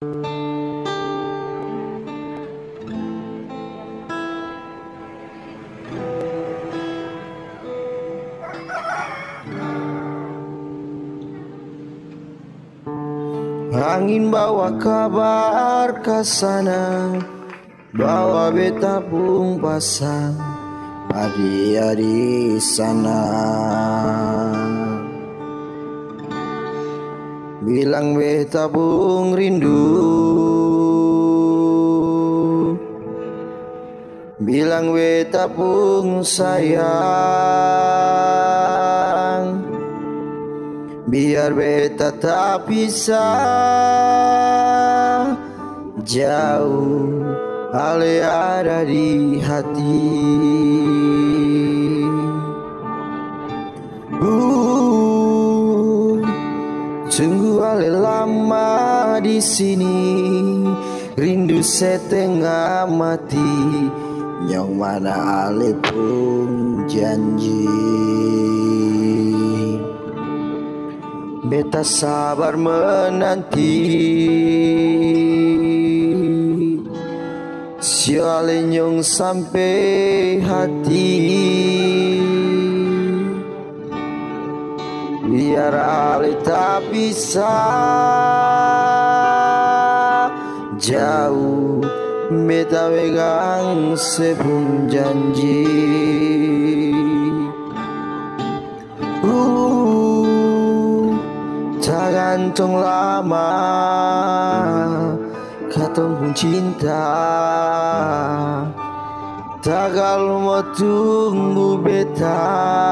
Angin bawa kabar ke sana, bawa beta pung pasang dia di sana. Bilang beta pung rindu, bilang beta pung sayang, biar beta tak bisa jauh, ale ada di hati. Sungguh ale lama di sini, rindu setengah mati, nyong mana ale pun janji. Beta sabar menanti, siale nyong sampai hati, biar ale tak bisa jauh, beta pegang sepung janji. Tak gantung lama katong pun cinta, tagal mau tunggu beta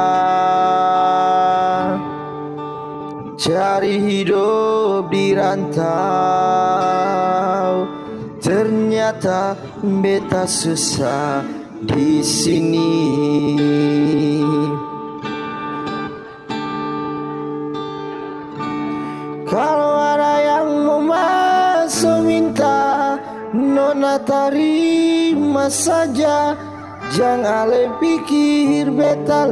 cari hidup di rantau. Ternyata beta susah di sini. Kalau ada yang mau masuk minta, nona terima saja, jangan ale pikir beta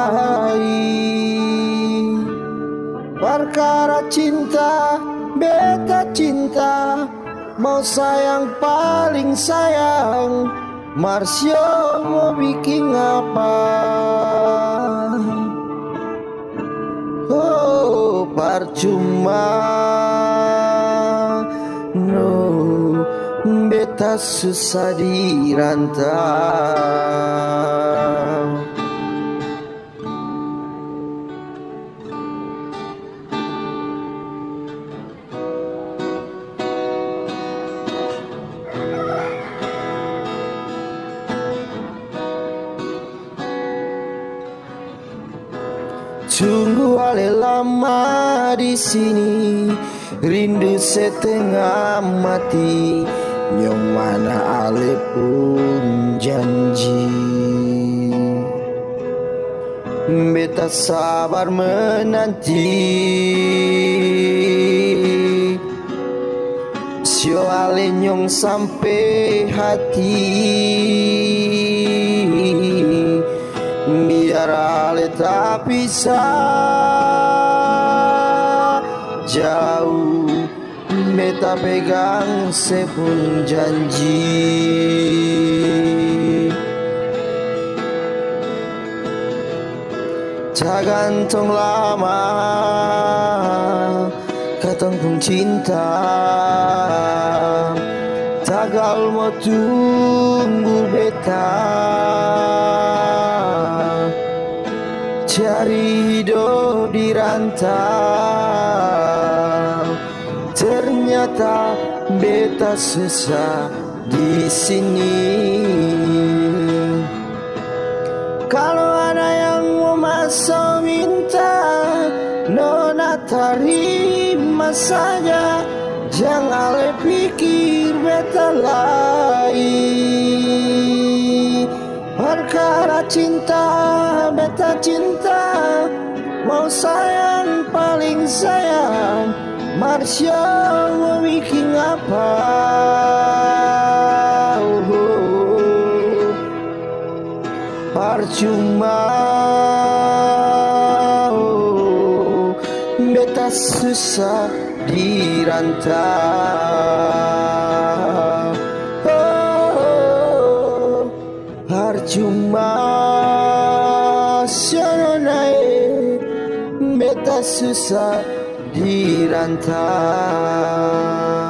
lain. Perkara cinta, beta cinta, mau sayang paling sayang, Marsio mau bikin apa? Oh, percuma, no, beta susah di rantau. Sungguh ale lama di sini, rindu setengah mati, nyong mana ale pun janji. Beta sabar menanti, sio ale nyong sampai hati, biar ale tak bisa jauh, beta pegang sepun janji. Tak gantung lama katong pun cinta, tagal mau tunggu beta cari hidup di rantau. Ternyata beta susah di sini. Kalau ada yang mau masuk minta, nona terima saja, jangan ale pikir beta lain. Perkara cinta, beta cinta, mau sayang paling sayang, Marsio mau bikin apa? Percuma, beta susah di rantau. cuma siononai beta susah dirantau.